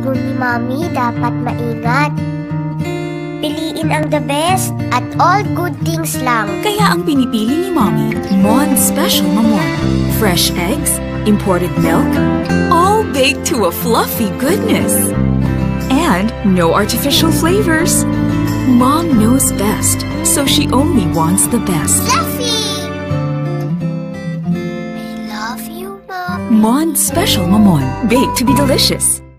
ituturo ni Mommy, dapat maingat. Piliin ang the best at all good things lang. Kaya ang pinipili ni Mommy, Mon Special Mamon. Fresh eggs, imported milk, all baked to a fluffy goodness. And no artificial flavors. Mom knows best, so she only wants the best. Fluffy! I love you, Mom. Mon Special Mamon, baked to be delicious.